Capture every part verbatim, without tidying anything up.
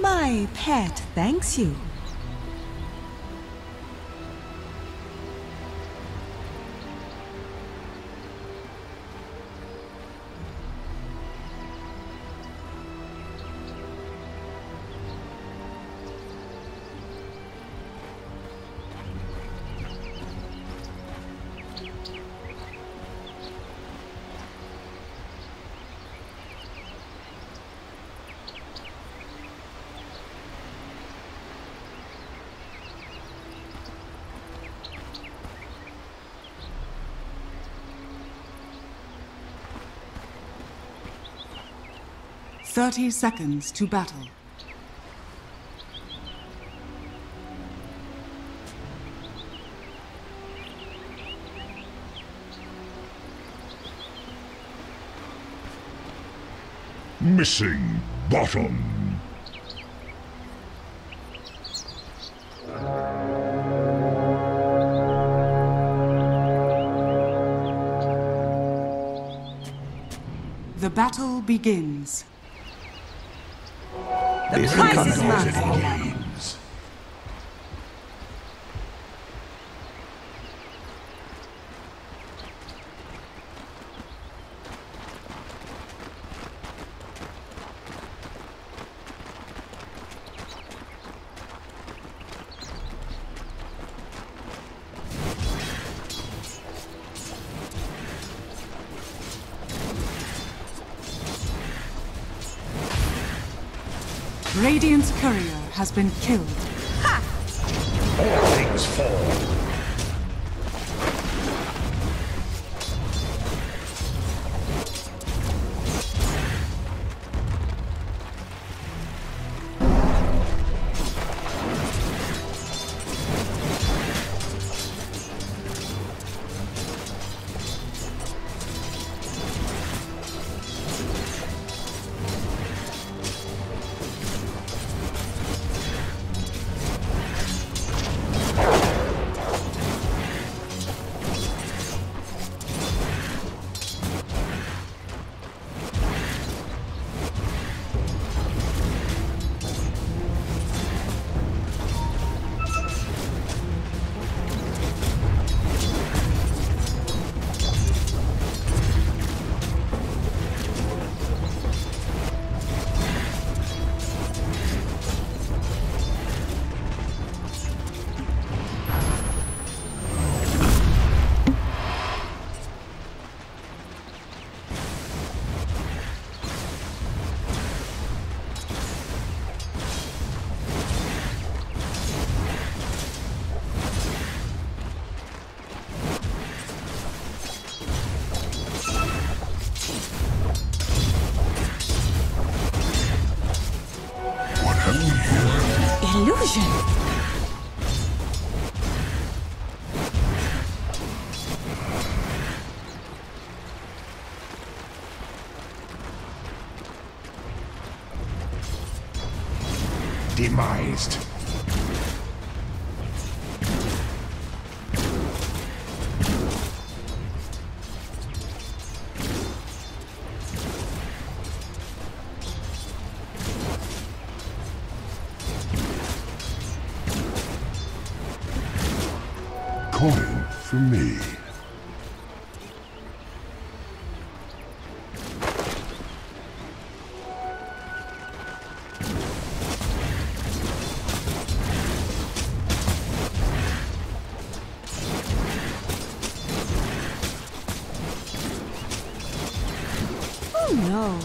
My pet thanks you. Thirty seconds to battle. Missing bottom. The battle begins. The Is prize is conducted mine. games. Radiant's courier has been killed. All things fall. Illusion. Demised. Coin for me. Oh no.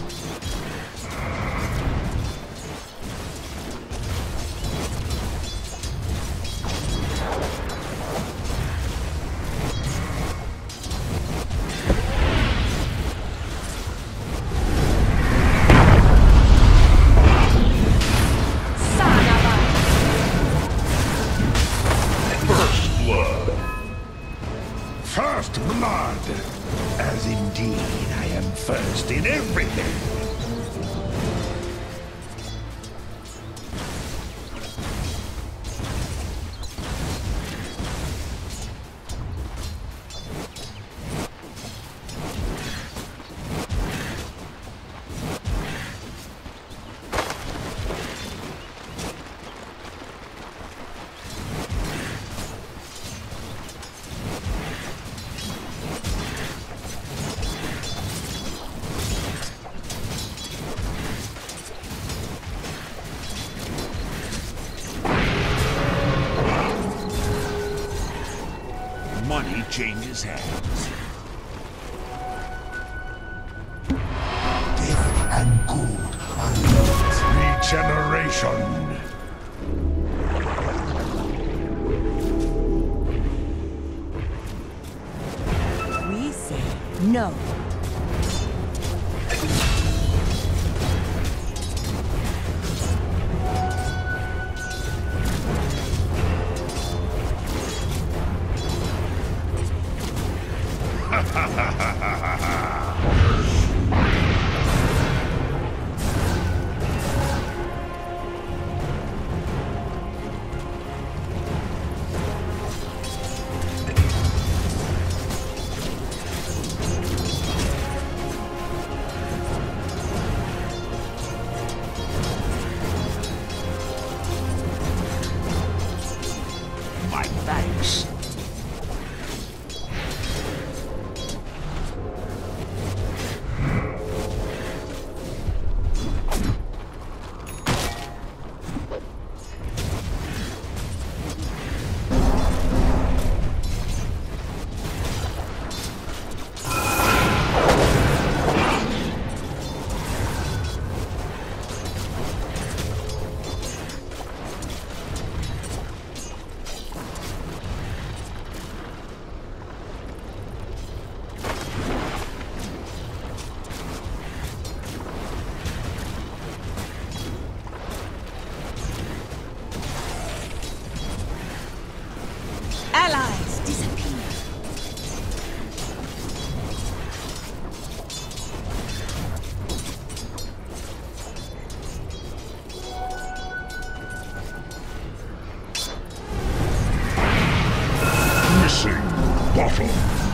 First blood. First blood. As indeed I am first in everything. changes hands. Death and good are linked. Regeneration. We say no. My thanks. Allies disappear. Missing bottom.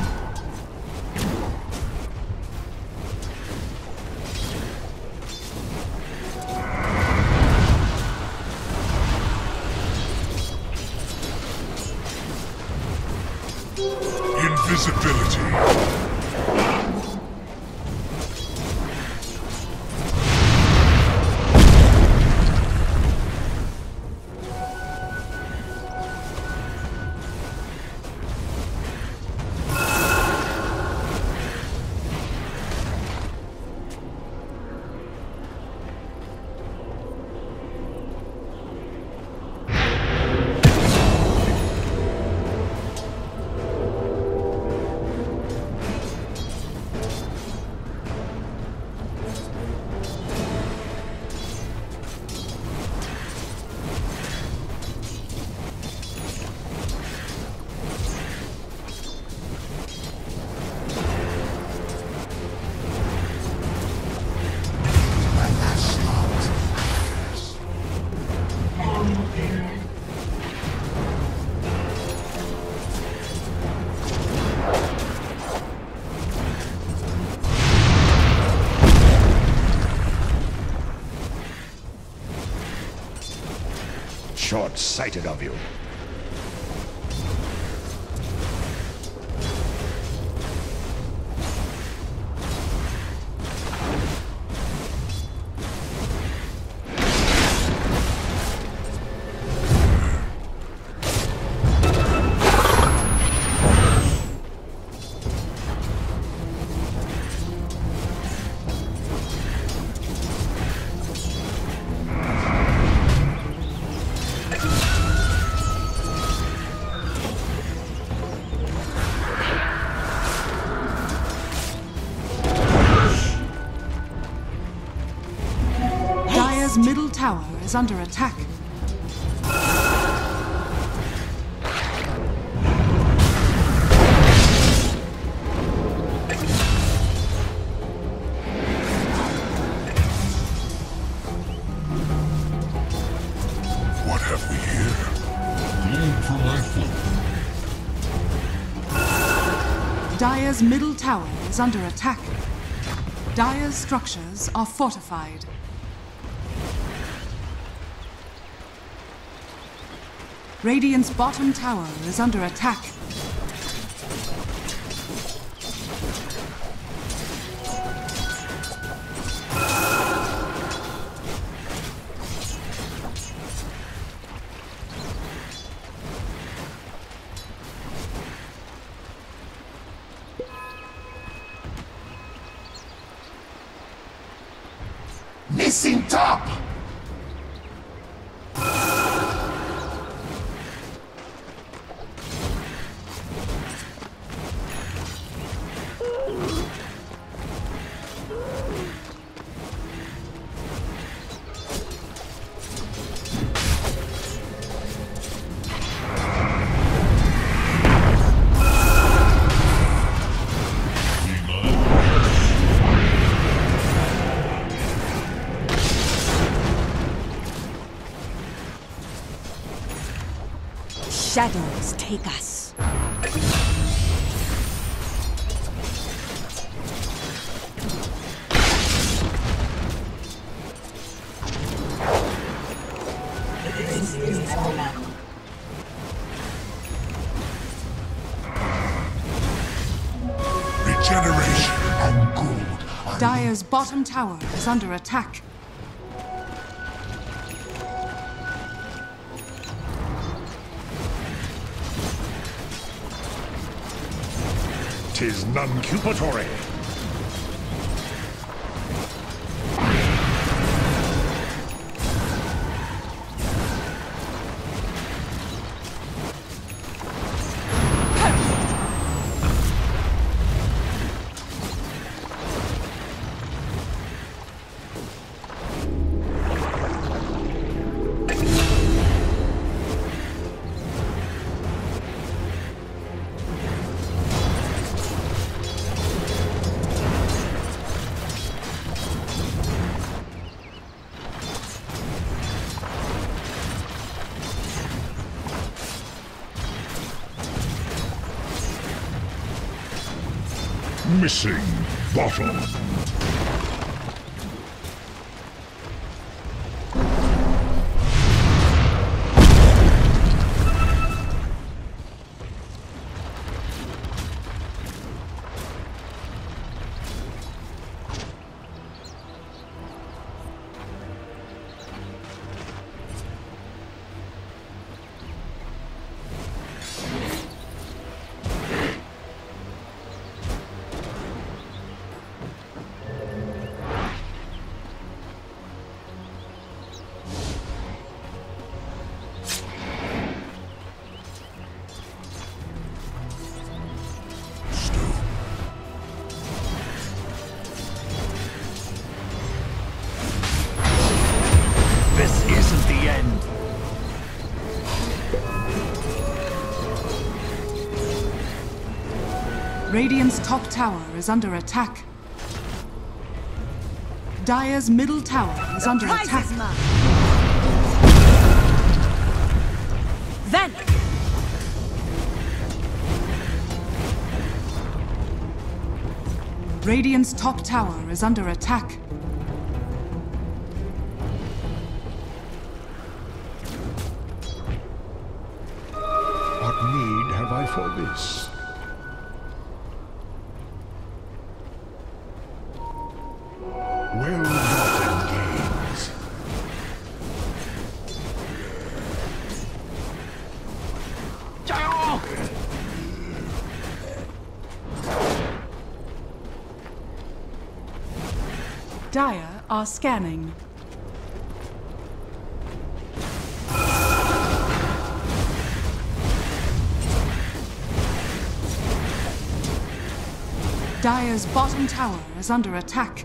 Invisibility. Short-sighted of you. Dire's middle tower is under attack. What have we here? Food for my food. Dire's middle tower is under attack. Dire's structures are fortified. Radiant's bottom tower is under attack. Facing top! Shadows take us. Regeneration and good. Dire's bottom tower is under attack. Tis non-cupatory. Missing bottom. This isn't the end. Radiant's top tower is under attack. Dire's middle tower is under Prize attack. is mine. Then Radiant's top tower is under attack. What need have I for this? Well-gotten gains. Dire are scanning. Dire's bottom tower is under attack.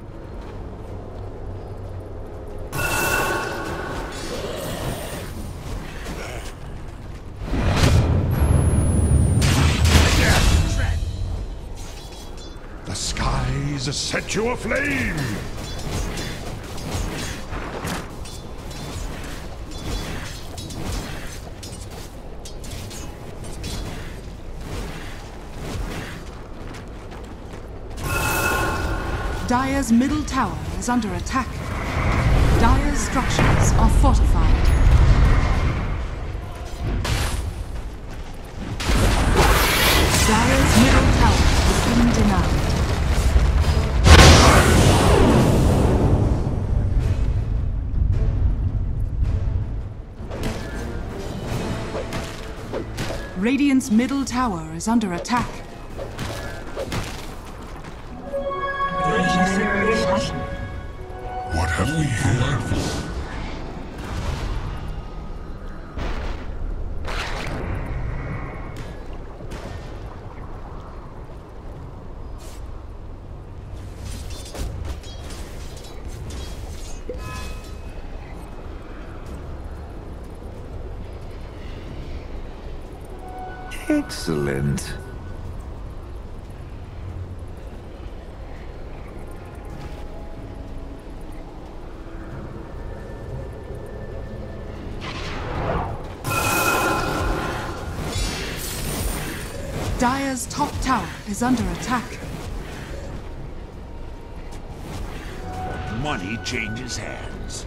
The skies set you aflame! Dire's middle tower is under attack. Dire's structures are fortified. Dire's middle tower has been denied. Radiant's middle tower is under attack. What have have we here? Excellent. Dire's top tower is under attack. Money changes hands.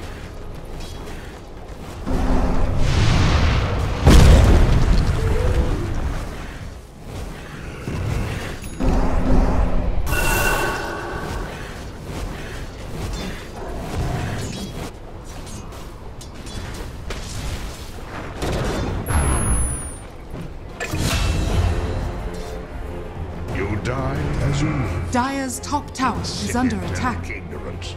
Die as you live. Dire's top tower is under attack. Ignorance.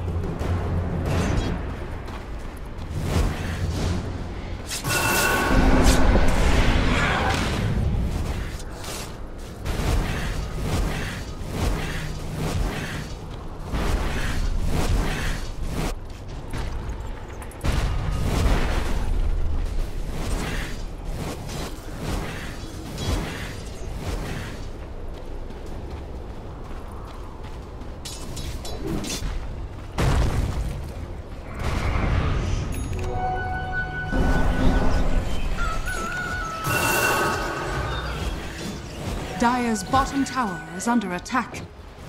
Dire's bottom tower is under attack.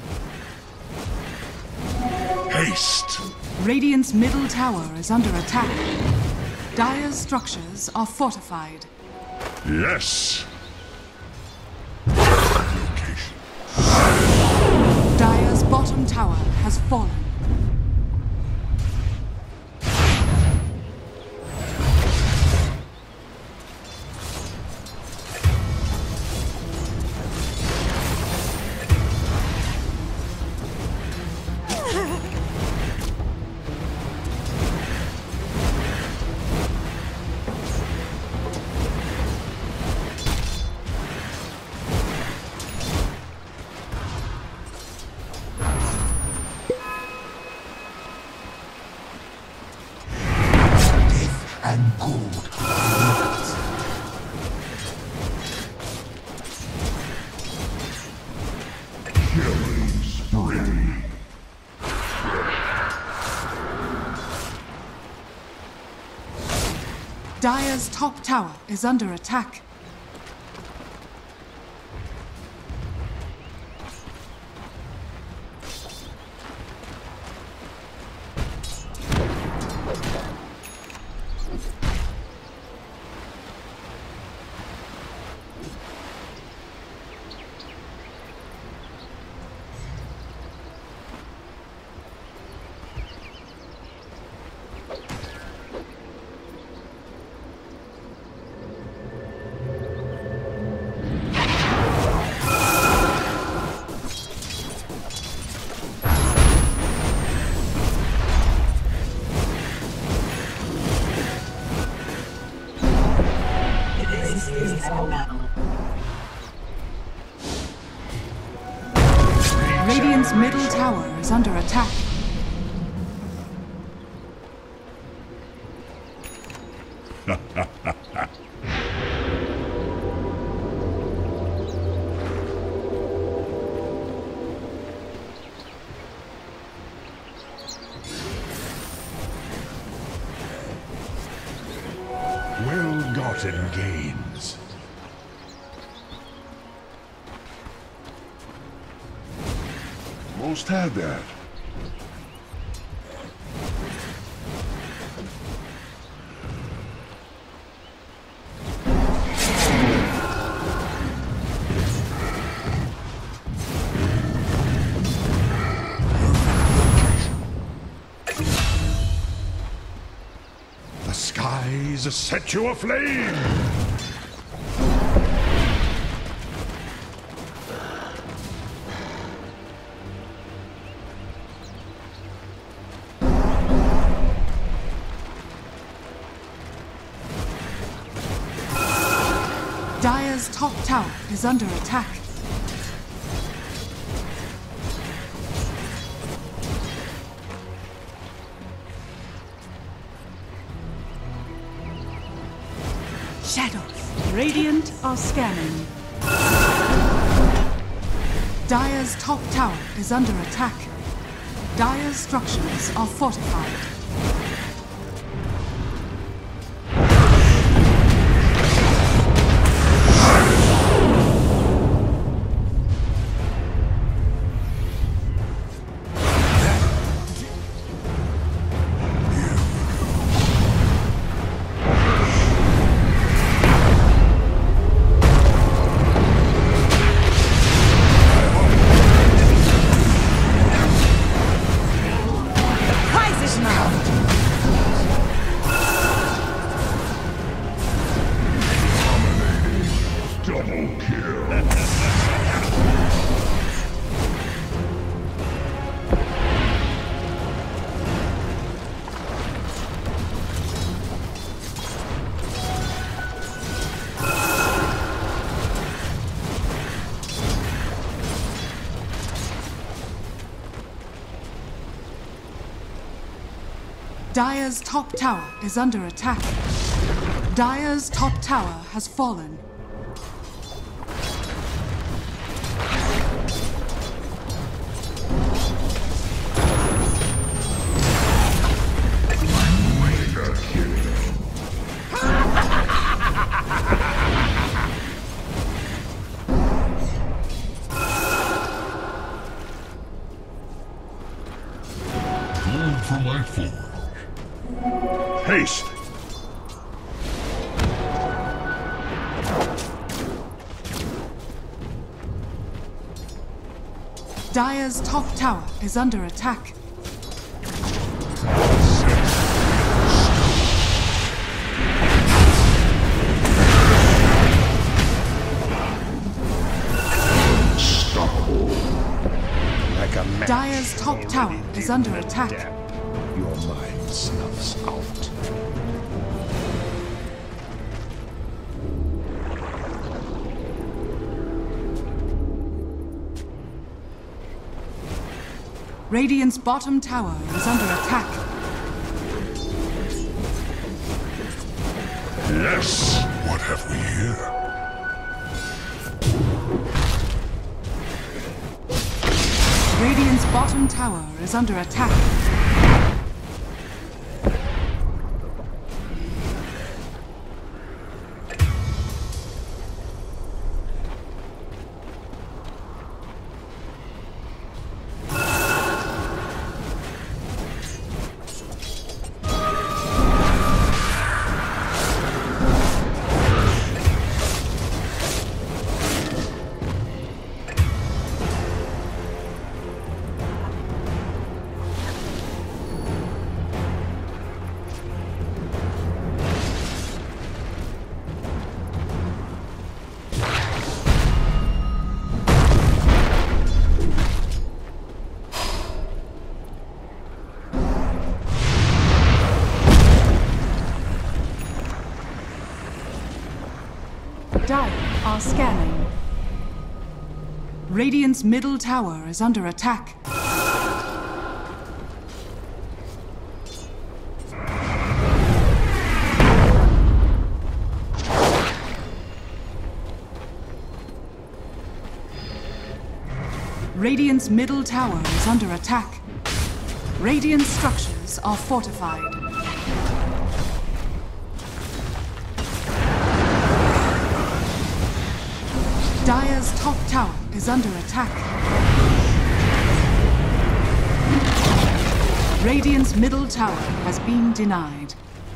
Haste. Radiant's middle tower is under attack. Dire's structures are fortified. Yes. Location. Dire's bottom tower has fallen. And gold. Killing spree. Dire's top tower is under attack. Radiant's middle tower is under attack. Well-gotten gains. Most had that. The skies set you aflame! Dire's top tower is under attack. Shadows. Radiant are scanning. Dire's top tower is under attack. Dire's structures are fortified. Dire's top tower is under attack. Dire's top tower has fallen. Going for my forge. Haste! Dire's top tower is under attack. Unstoppable. Like a match Dire's top tower already is under dimmed attack. down. Your mind snuffs out. Radiant's bottom tower is under attack. Yes! What have we here? Radiant's bottom tower is under attack. Dire are scanning. Radiant's middle tower is under attack. Radiant's middle tower is under attack. Radiant structures are fortified. Dire's top tower is under attack. Radiant's middle tower has been denied.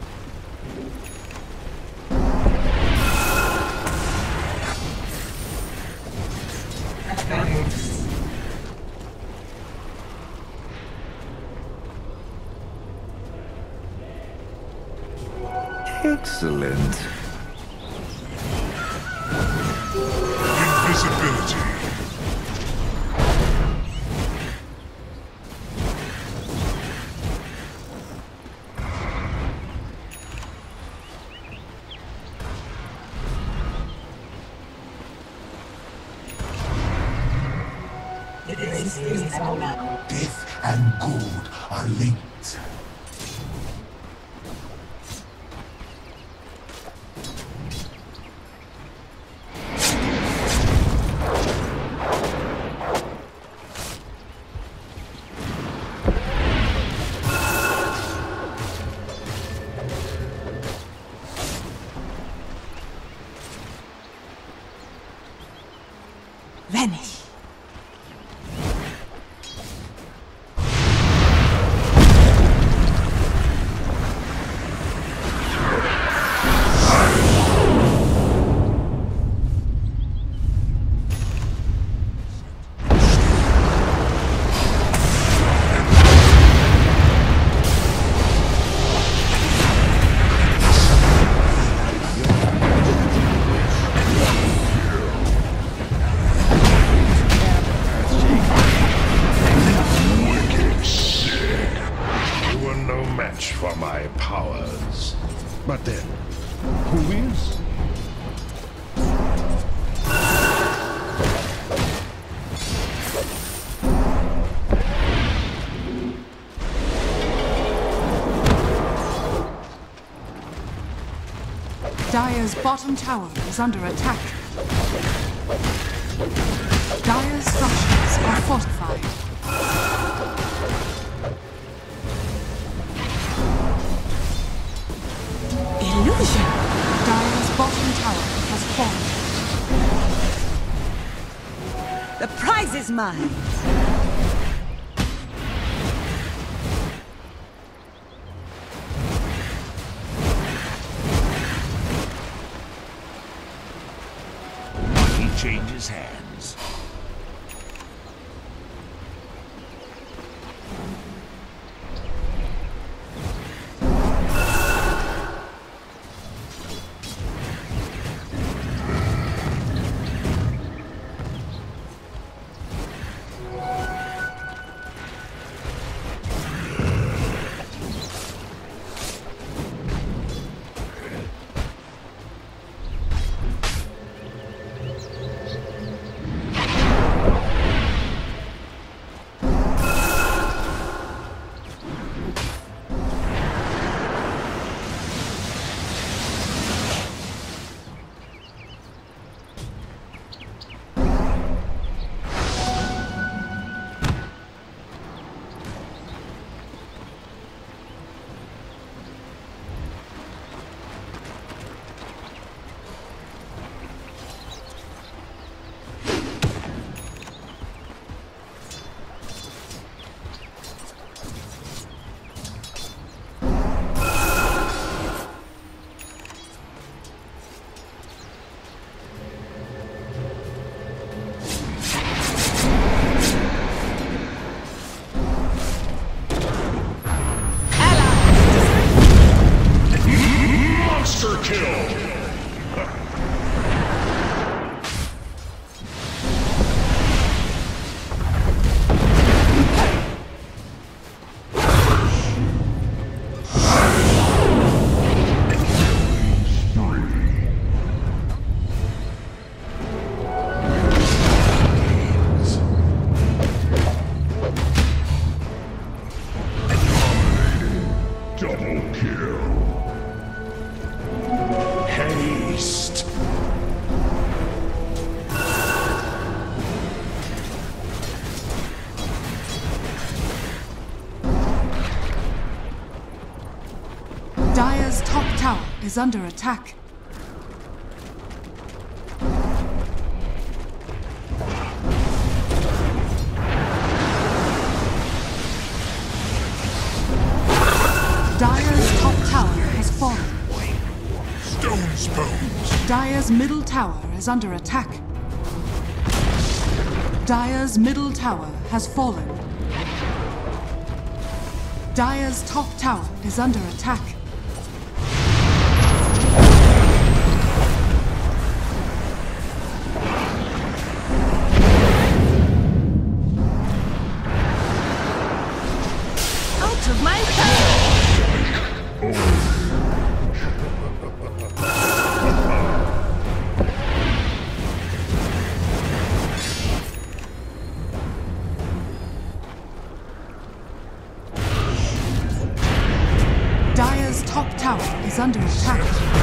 Excellent. Invisibility. Death and good are linked. Vanish. For my powers. But then, who is? Dire's bottom tower is under attack. Dire's structures are fortified. Illusion! Dire's bottom tower has fallen. The prize is mine! He changes hands. Monster kill! Double kill. Haste. Dire's top tower is under attack. Dire's top tower has fallen. Stone's bones. Dire's middle tower is under attack. Dire's middle tower has fallen. Dire's top tower is under attack. Out of my way! tower is under attack.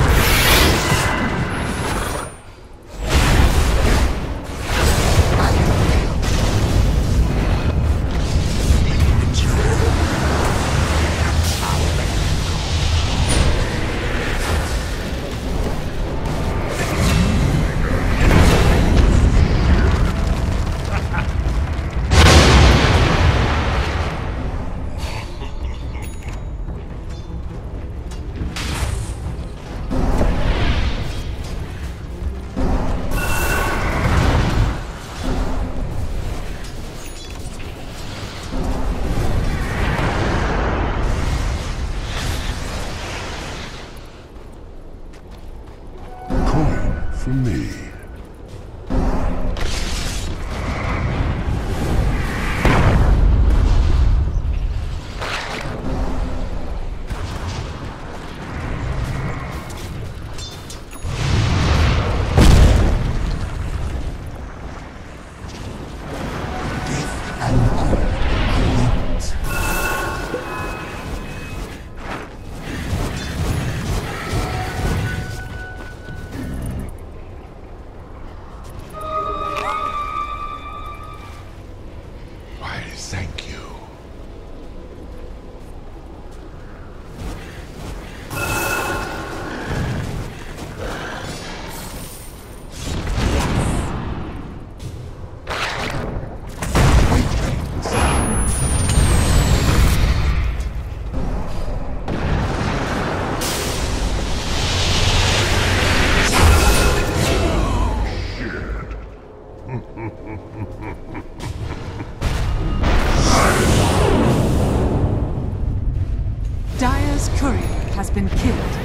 For me. Thank you. Dire's courier has been killed.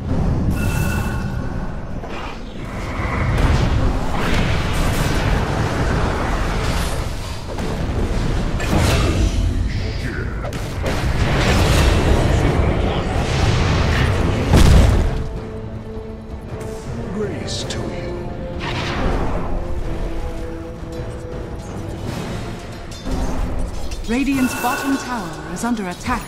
Grace to you. Radiant's bottom tower is under attack.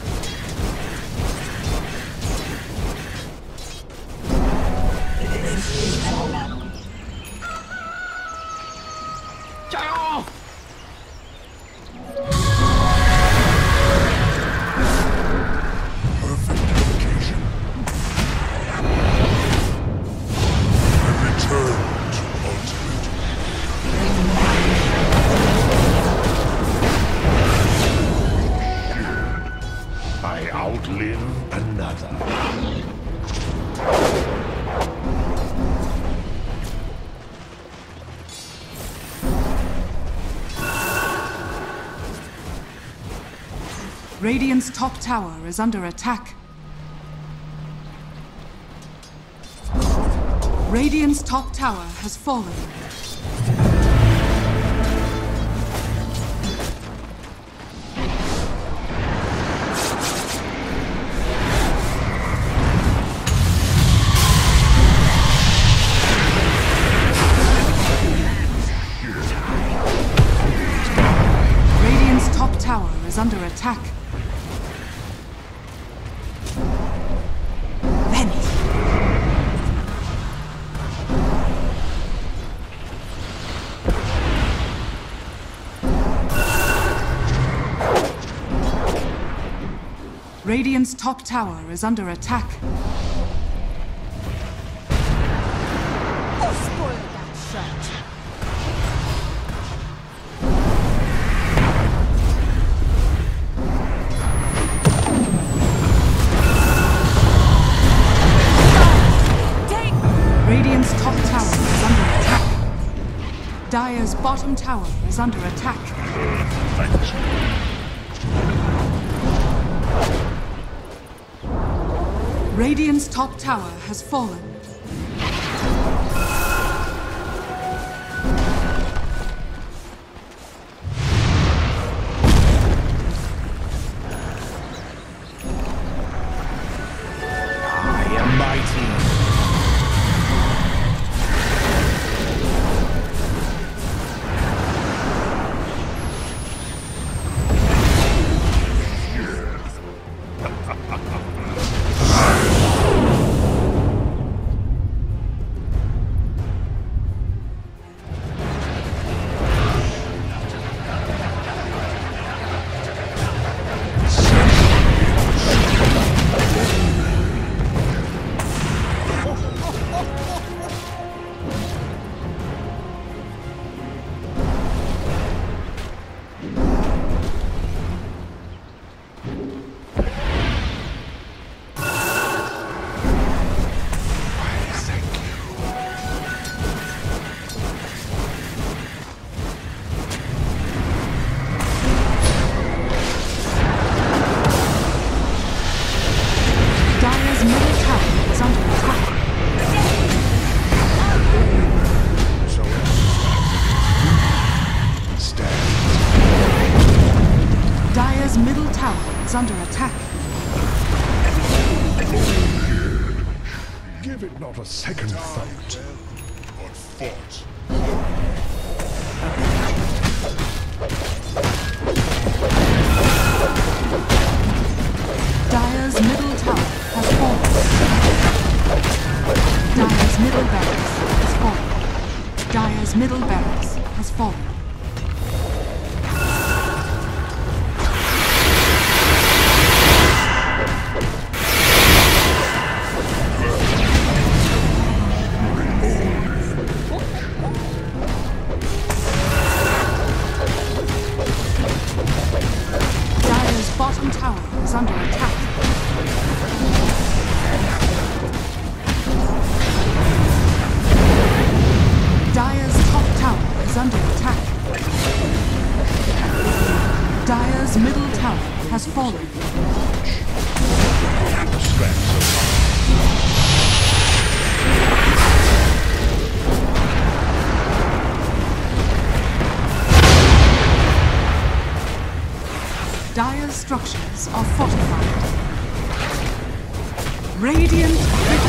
I outlive another. Radiant's top tower is under attack. Radiant's top tower has fallen. Radiant's top tower is under attack. Radiant's top tower is under attack. Who spoiled that shot? Radiant's top tower is under attack. Dire's bottom tower is under attack. Thanks. Radiant's top tower has fallen. I am mighty. middle tower is under attack. Give it not a second thought. But fought. Dire's middle tower has fallen. Dire's middle barracks has fallen. Dire's middle barracks has fallen. Dire's bottom tower is under attack. Dire's top tower is under attack. Dire's middle tower has fallen. Dire's structures are fortified. Radiant